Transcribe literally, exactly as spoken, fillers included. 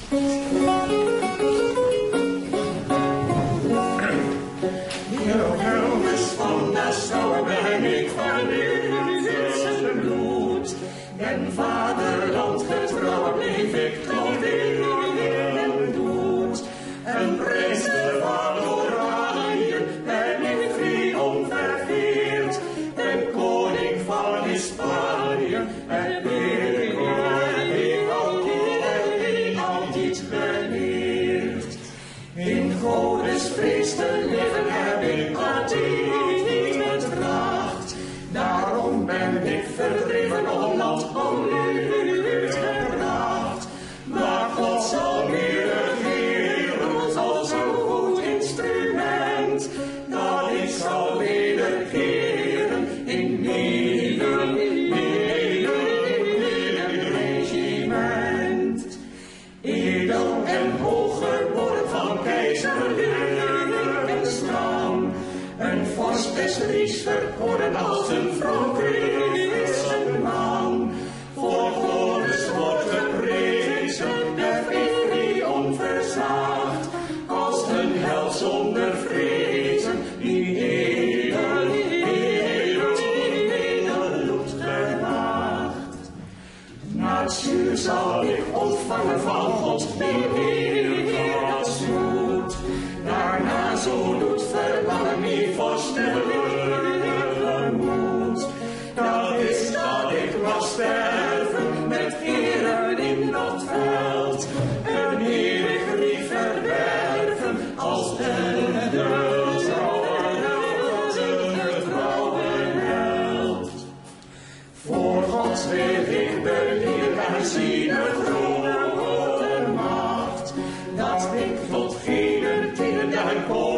Wilhelmus van Nassau ben ik van uw bloed. En vaderland getrouw bleef ik tot eeuwig doet. Een prinsen van Oranje ben ik vrij onverveerd. Een koning van Spanje en ik heb altijd geleerd. In Godes vrees te leven heb ik altijd betracht. Daarom ben ik verdreven om land om u gebracht. Maar God zal weer regeren als een goed instrument, dat ik zal wederkeren in nieuw, nieuw, nieuw regiment. Edel en hooggeboren van keizerlijk en stam, een vorst des Ries verkoren als een vrouw christenman. Voor Godes wordt geprezen, heb ik die onverzaagd, als een held zonder vrezen, die edel, edel, edel bloed gewaagd. Na het zuur zal ik ontvangen van Gods weergasmoed. Daarna zo doet verlangen mij voor sterke moed. Dat is dat ik mag sterven met ere in dat veld. Een eeuwig lief verwerven als een trouwe held. Voor God wil ik beleren en zien de grote macht, dat ik tot geen tijden